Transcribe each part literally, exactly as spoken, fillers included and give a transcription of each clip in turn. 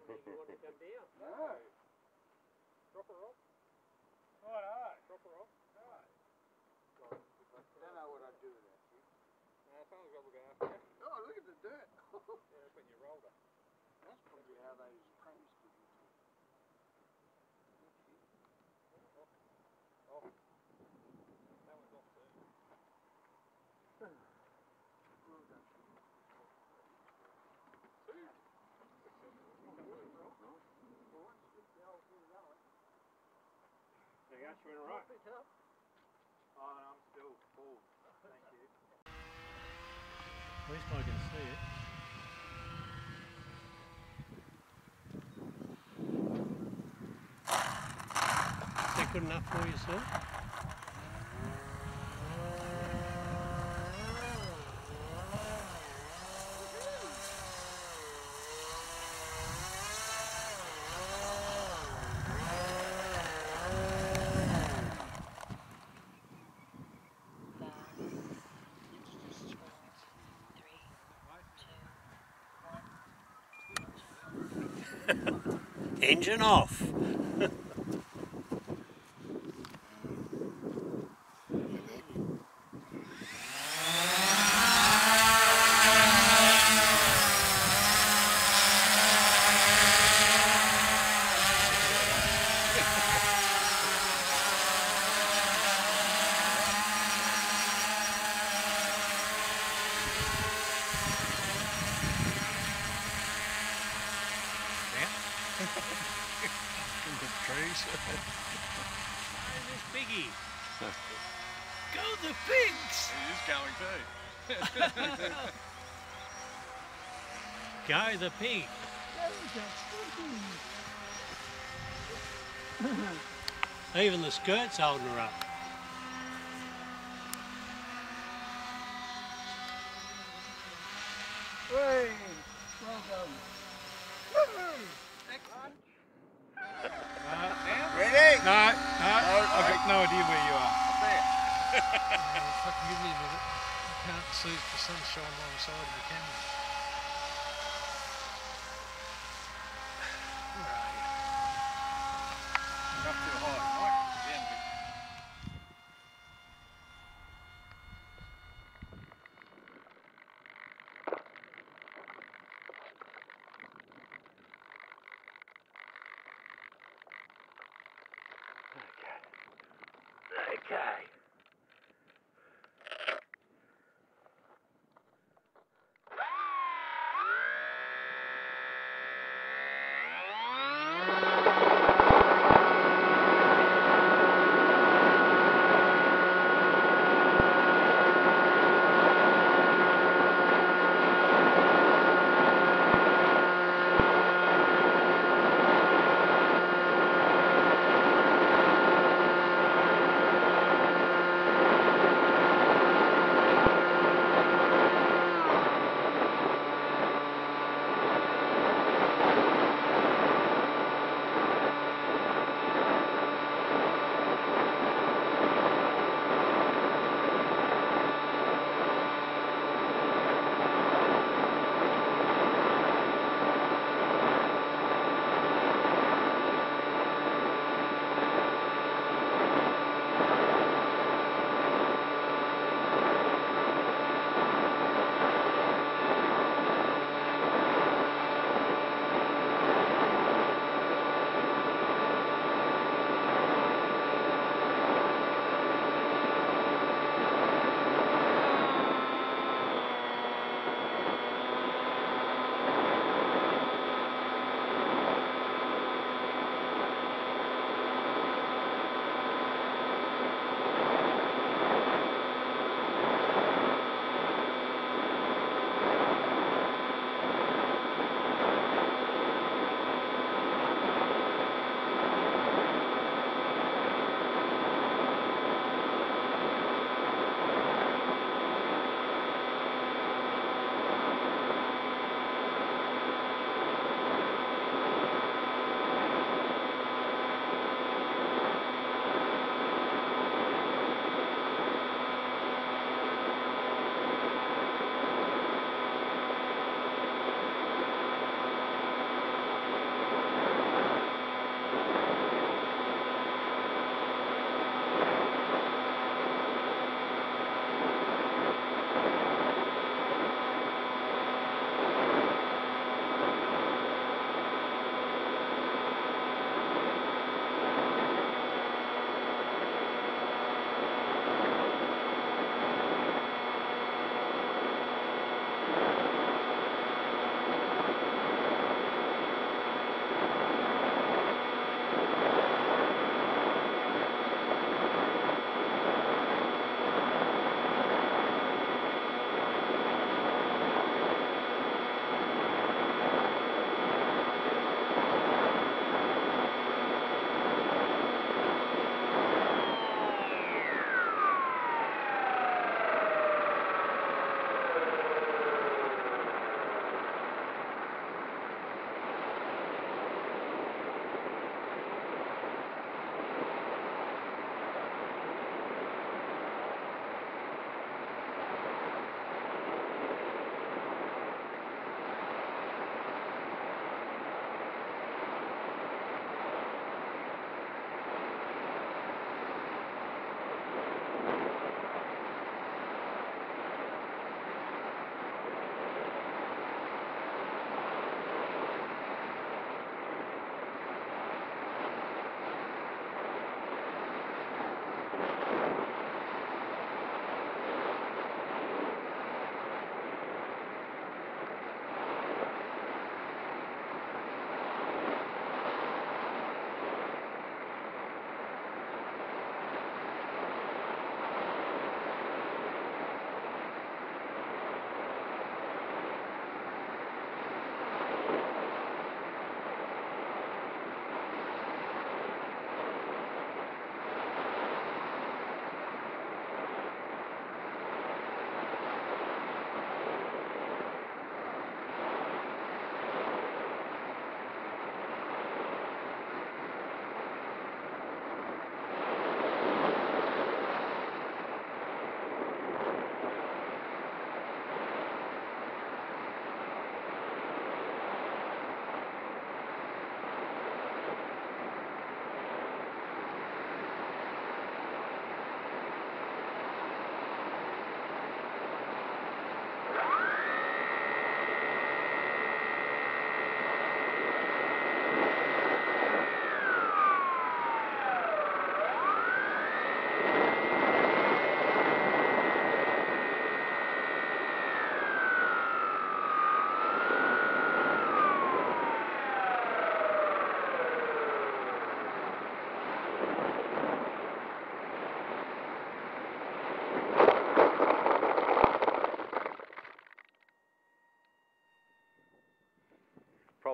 you want to come down. No. Drop her off. Righto. Drop her off. Right. God, if I I don't know what I'd do with that. No, someone's got to look after you. Oh, look at the dirt. Yeah, that's when you rolled her. That's probably how they praise people too. Off. That one's off too. Well done. There you go, she went alright. Oh, no, I'm still full. Thank you. At least I can see it. Is that good enough for you, sir? Engine off. In the trees. Hey, Miss Piggy. Go the pigs! It is going too. Go the pig. Even the skirt's holding her up. Hey, well done. Ready? No, no, I've got no idea where you are. Fucking give me a minute. I can't see if the sun's shining on the side of the camera. Where are you? You're up too high, right? Yeah. Okay.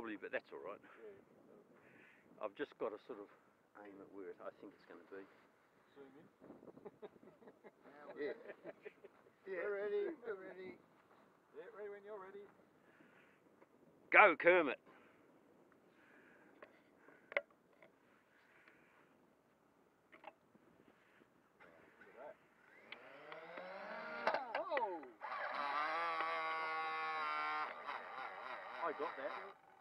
probably, but that's all right. I've just got to sort of aim it where I think it's going to be. Zoom in. Yeah. Yeah. We're ready, we're ready. Yeah, ready when you're ready. Go, Kermit. Oh! I got that.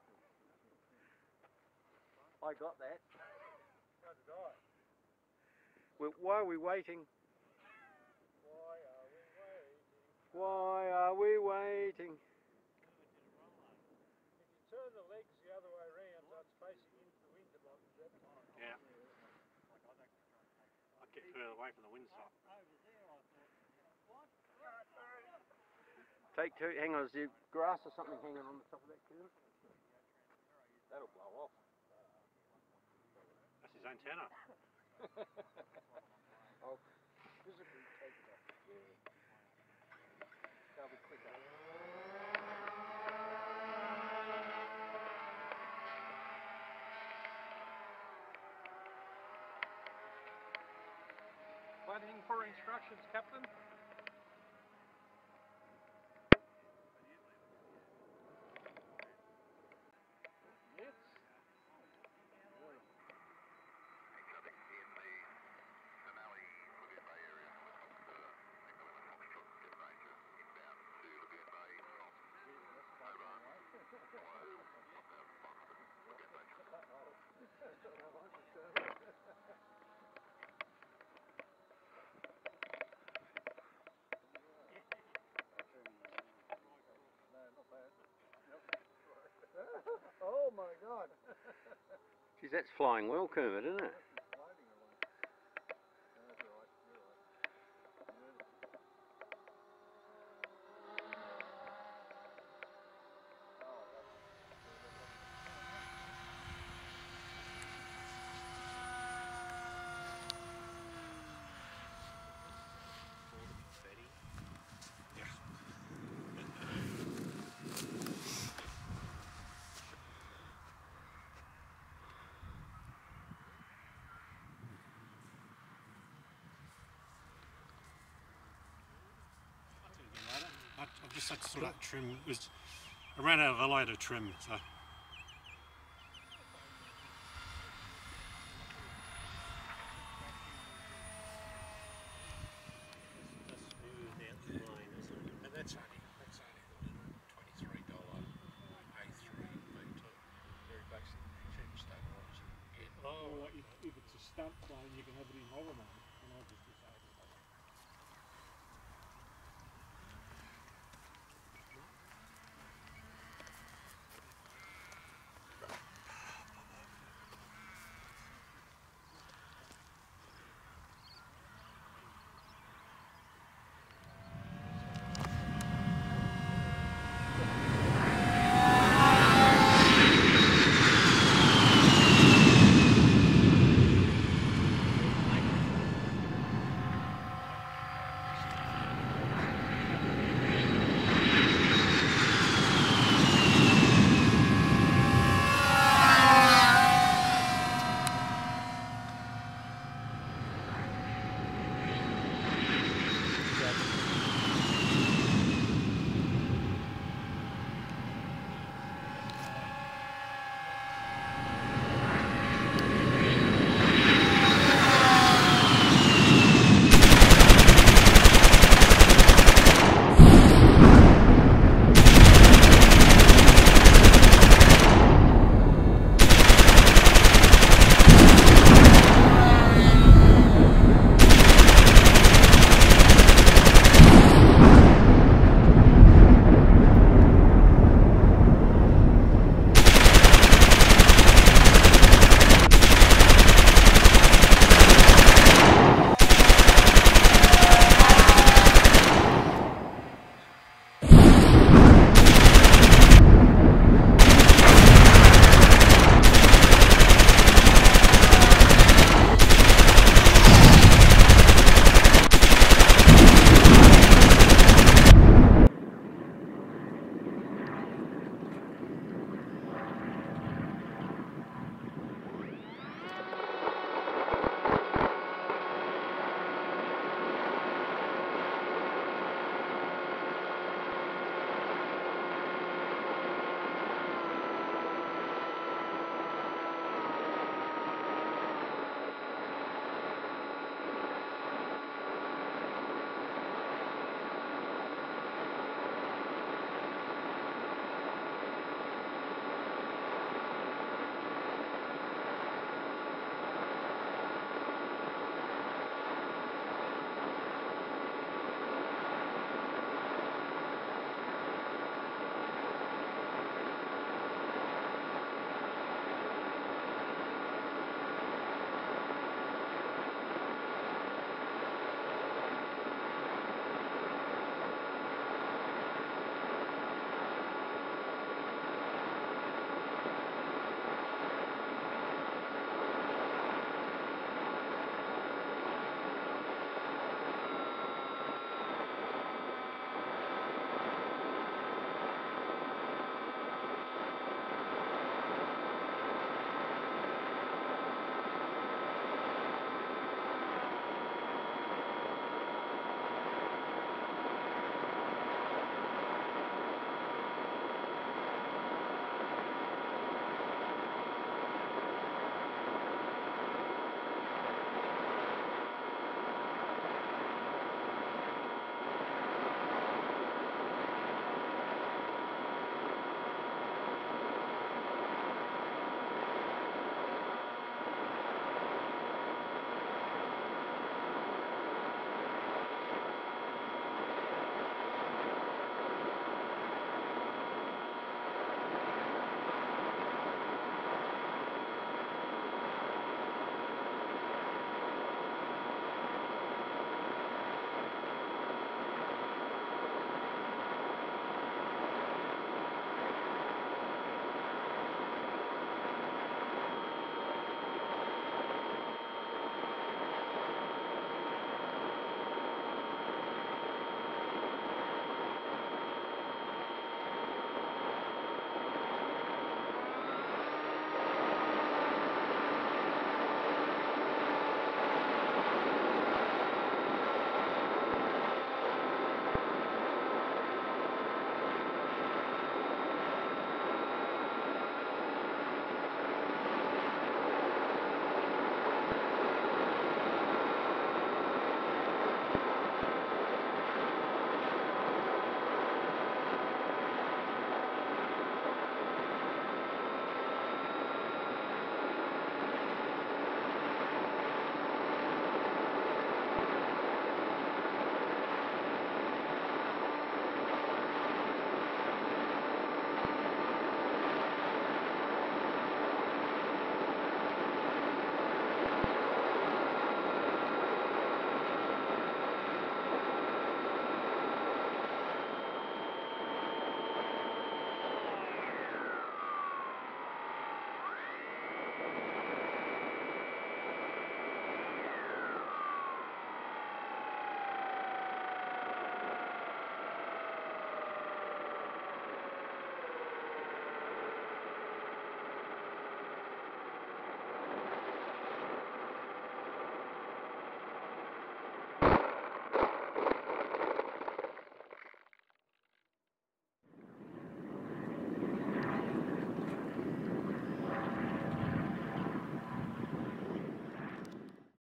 I got that. How did I? Well, why are we waiting? Why are we waiting? Why are we waiting? If you turn the legs the other way around so it's facing into the wind a lot, is that fine? Yeah. I get further away from the wind side. Take two. Hang on, is there grass or something hanging on the top of that curve? That'll blow off. That's his antenna. I'll physically take it off. Yeah. That'll be quicker. Waiting for instructions, Captain. Yes. Oh my God! Geez, that's flying well, Kermit, isn't it? Floating along. No, that's all right. You're all right. I, I just had to sort of trim. It was, I ran out of a load of trim, so. That's only, that's only twenty-three dollar A three metre. Very basic trim stabiliser. Oh, if, if it's a stunt plane, you can have it in